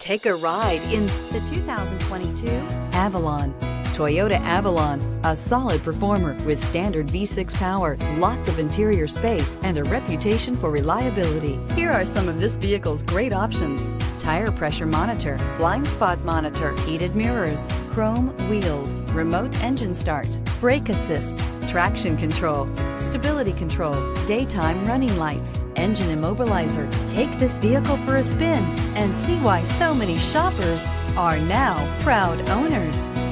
Take a ride in the 2022 Avalon. Toyota Avalon, a solid performer with standard V6 power, lots of interior space, and a reputation for reliability. Here are some of this vehicle's great options: tire pressure monitor, blind spot monitor, heated mirrors, chrome wheels, remote engine start, brake assist, traction control, stability control, daytime running lights, engine immobilizer. Take this vehicle for a spin and see why so many shoppers are now proud owners.